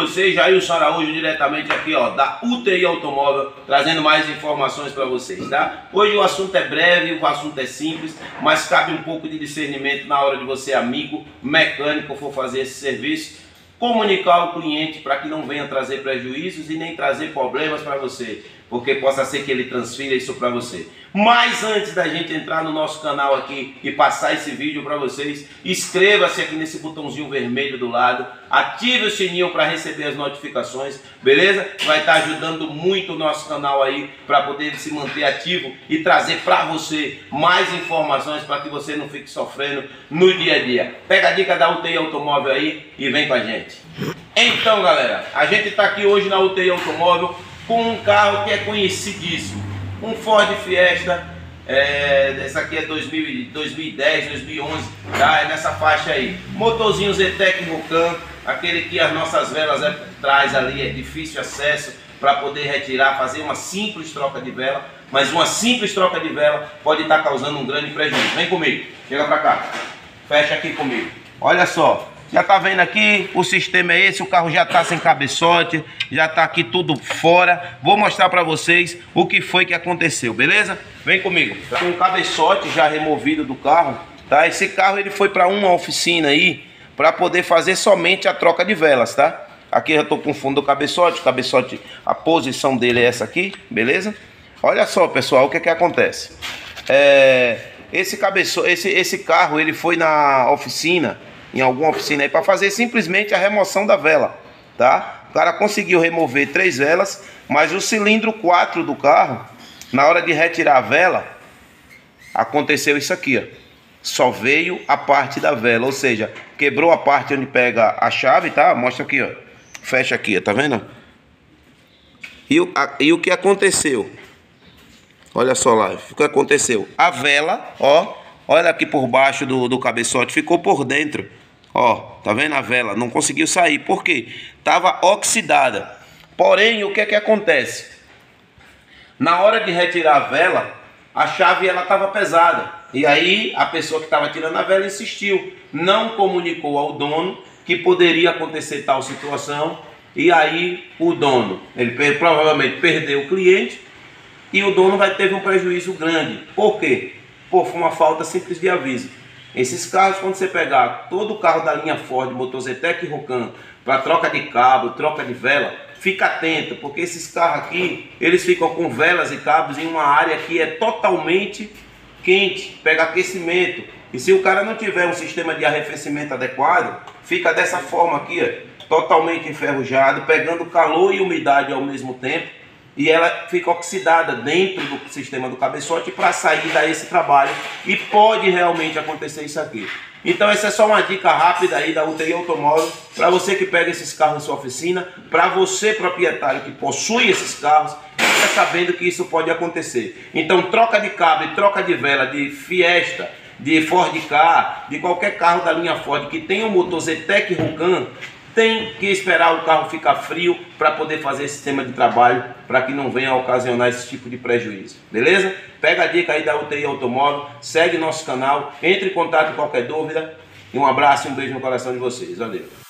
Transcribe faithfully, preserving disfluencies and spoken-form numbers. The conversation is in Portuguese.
vocês, Jailson Araújo, diretamente aqui, ó, da U T I Automóvel, trazendo mais informações para vocês, tá? Hoje o assunto é breve, o assunto é simples, mas cabe um pouco de discernimento na hora de você, amigo mecânico, for fazer esse serviço, comunicar ao cliente para que não venha trazer prejuízos e nem trazer problemas para você, porque possa ser que ele transfira isso para você. Mas antes da gente entrar no nosso canal aqui e passar esse vídeo para vocês, inscreva-se aqui nesse botãozinho vermelho do lado, ative o sininho para receber as notificações, beleza? Vai estar ajudando muito o nosso canal aí para poder se manter ativo e trazer para você mais informações para que você não fique sofrendo no dia a dia. Pega a dica da U T I Automóvel aí e vem com a gente. Então, galera, a gente está aqui hoje na U T I Automóvel com um carro que é conhecidíssimo, um Ford Fiesta, é, essa aqui é dois mil e dez, dois mil e onze, tá? É nessa faixa aí, motorzinho Zetec Rocan, aquele que as nossas velas atrás ali é difícil acesso para poder retirar, fazer uma simples troca de vela, mas uma simples troca de vela pode estar causando um grande prejuízo. Vem comigo, chega para cá, fecha aqui comigo, olha só. Já tá vendo aqui, o sistema é esse, o carro já tá sem cabeçote, já tá aqui tudo fora. Vou mostrar para vocês o que foi que aconteceu, beleza? Vem comigo. Com o cabeçote já removido do carro, tá? Esse carro ele foi para uma oficina aí para poder fazer somente a troca de velas, tá? Aqui eu tô com o fundo do cabeçote, o cabeçote, a posição dele é essa aqui, beleza? Olha só, pessoal, o que que acontece. É, esse cabeçote, esse esse carro ele foi na oficina, em alguma oficina aí, para fazer simplesmente a remoção da vela, tá? O cara conseguiu remover três velas, mas o cilindro quatro do carro, na hora de retirar a vela, aconteceu isso aqui, ó. Só veio a parte da vela, ou seja, quebrou a parte onde pega a chave, tá? Mostra aqui, ó. Fecha aqui, ó, tá vendo? E o, a, e o que aconteceu? Olha só lá, o que aconteceu? A vela, ó, olha aqui por baixo do, do cabeçote, ficou por dentro. Ó, tá vendo a vela? Não conseguiu sair. Por quê? Tava oxidada. Porém, o que é que acontece? Na hora de retirar a vela, a chave ela estava pesada. E aí a pessoa que estava tirando a vela insistiu. Não comunicou ao dono que poderia acontecer tal situação. E aí o dono, ele provavelmente perdeu o cliente. E o dono vai ter um prejuízo grande. Por quê? Pô, foi uma falta simples de aviso. Esses carros, quando você pegar todo o carro da linha Ford, motor Zetec Rocan, para troca de cabo, troca de vela, fica atento, porque esses carros aqui, eles ficam com velas e cabos em uma área que é totalmente quente, pega aquecimento. E se o cara não tiver um sistema de arrefecimento adequado, fica dessa forma aqui, ó, totalmente enferrujado, pegando calor e umidade ao mesmo tempo. E ela fica oxidada dentro do sistema do cabeçote para sair daí esse trabalho. E pode realmente acontecer isso aqui. Então essa é só uma dica rápida aí da U T I Automóvel. Para você que pega esses carros em sua oficina. Para você proprietário que possui esses carros. Fica sabendo que isso pode acontecer. Então troca de cabo e troca de vela de Fiesta, de Ford Ka, de qualquer carro da linha Ford que tenha um motor Zetec Rocan, tem que esperar o carro ficar frio para poder fazer esse sistema de trabalho, para que não venha a ocasionar esse tipo de prejuízo, beleza? Pega a dica aí da U T I Automóvel, segue nosso canal, entre em contato com qualquer dúvida, e um abraço e um beijo no coração de vocês, valeu!